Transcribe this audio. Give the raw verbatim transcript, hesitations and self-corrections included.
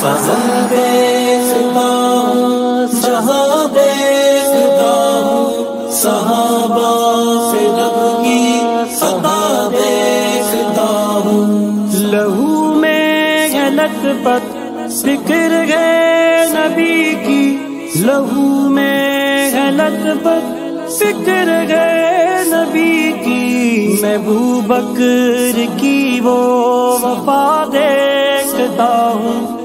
फ़ज़ल देखता हूँ, जहाँ देखता हूँ, सहाबा से रब की अता देखता हूँ। लहू में है लतपत फिक्र है नबी की, लहू में है लतपत फिक्र है नबी की। मैं अबू बकर की वो वफा देखता हूँ,